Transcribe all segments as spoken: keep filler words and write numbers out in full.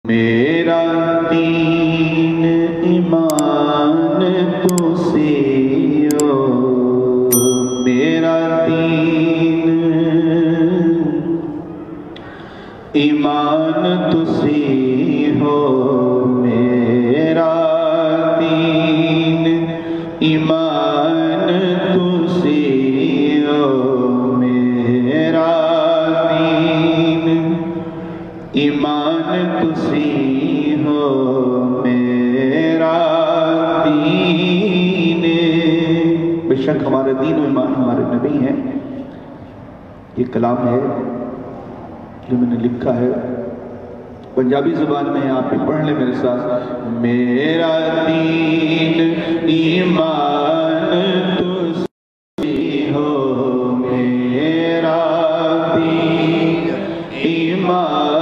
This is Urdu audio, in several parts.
میرا دین ایمان تو سے ہو، میرا دین ایمان تو سے ہو، میرا دین ایمان تو سے ہو، میرا دین ایمان تسی ہو، میرا دین۔ بے شک ہمارا دین و ایمان ہمارے نبی ہیں۔ یہ کلام ہے جو میں نے لکھا ہے پنجابی زبان میں، آپ بھی پڑھ لیں میرے ساتھ۔ میرا دین ایمان تسی ہو، میرا دین ایمان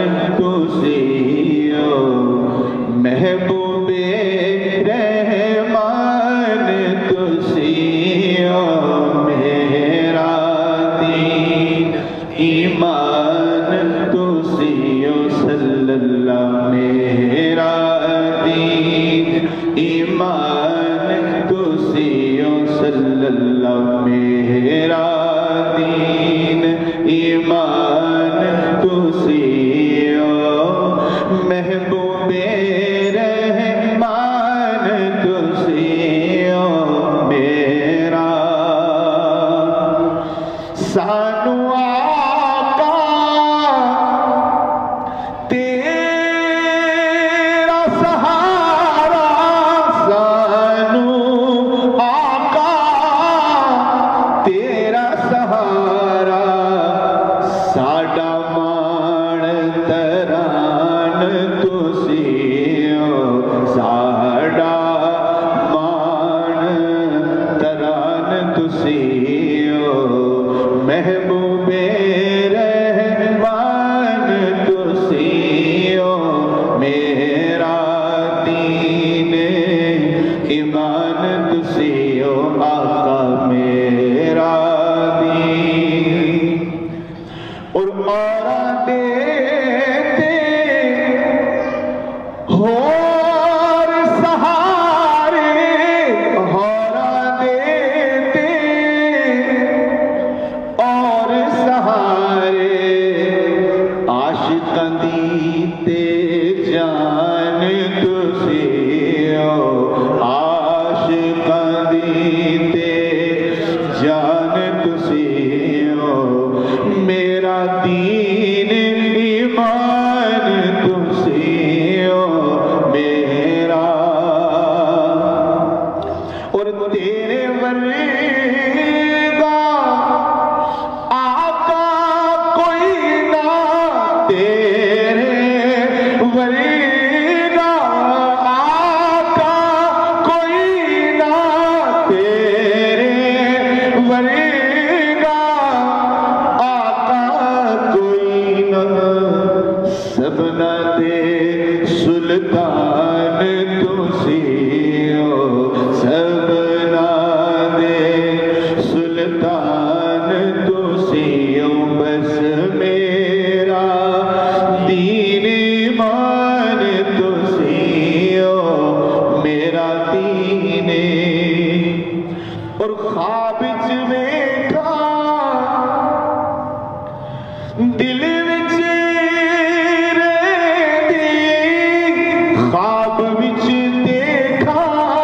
محبوب رحمان تسی ہو، میرا دین ایمان تسی ہو، صلی اللہ میرا دین ایمان تسی ہو، صلی اللہ میرا دین ایمان تسی ہو، محبوب رحمان تسی ہو، میرا سانو آقا تیرا سہارا، سانو آقا تیرا سہارا، ساڈا مان تران تسی ہو، ساڈا مان تران تسی ہو، محبوب رحمان تسی ہو، میرا دین ایمان تسی ہو، آقا میرا دین۔ اور اور دیتے اور سہارے، اور دیتے اور سہارے، عاشقاں دیتے جان تسی ہو، عاشقاں دیتے جان تسی ہو، میرا دین ایمان تسی ہو، میرا اور تیرے ورگا آقا کوئی نہ، تیرے ورگا آقا کوئی نہ، تیرے ورگا آقا کوئی نہ، سبنا دے سلطان تسی ہو، سبنا دے سلطان تسی ہو، بس میرا دین ایمان تسی ہو، میرا دین۔ اور خواب وچ ویکھا دل وچ رہندی، خواب وچ دیکھا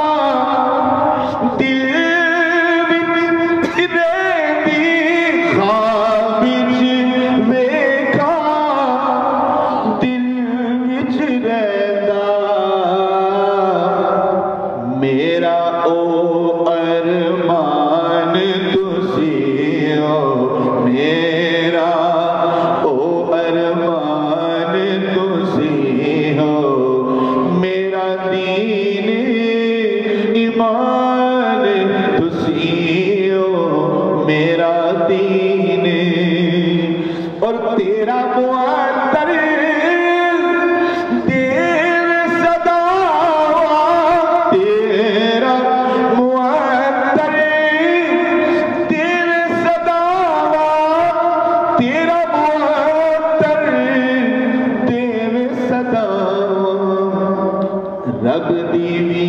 دل وچ رہندی، خواب وچ ویکھا دل وچ رہندا، میرا او ارمان رب دی